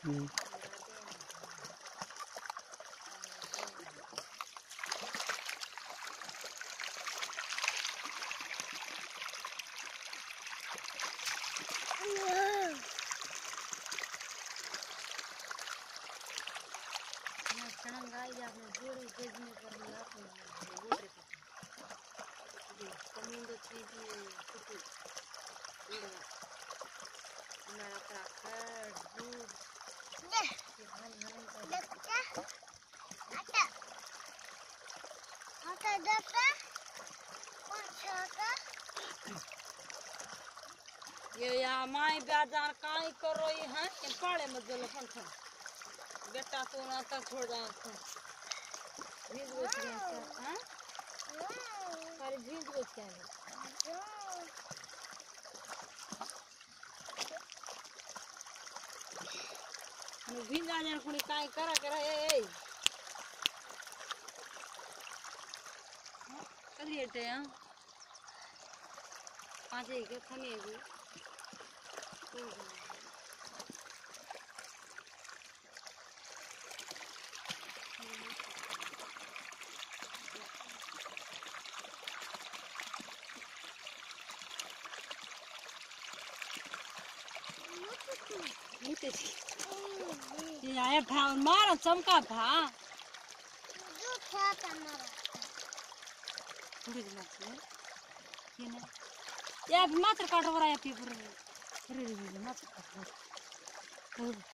ये या माई बाजार काई करो ये हैं इन पाड़े में जल फंक्शन बेटा तो ना तक छोड़ जा भीज गो के हैं सारी भीज गो के हम भीज आ जान कुनी काई करा के रहे ए करिएटे हैं पांच एक खने भी ये भा मारा चमका भा थोड़ी दिन ये ना या मात्र काटो रहा है पेपर रे मात्र काटो